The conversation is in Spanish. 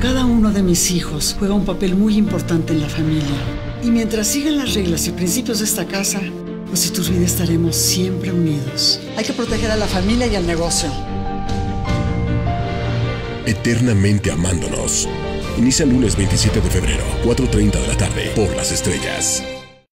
Cada uno de mis hijos juega un papel muy importante en la familia. Y mientras sigan las reglas y principios de esta casa, los Iturbide estaremos siempre unidos. Hay que proteger a la familia y al negocio. Eternamente amándonos. Inicia el lunes 27 de febrero, 4:30 de la tarde, por Las Estrellas.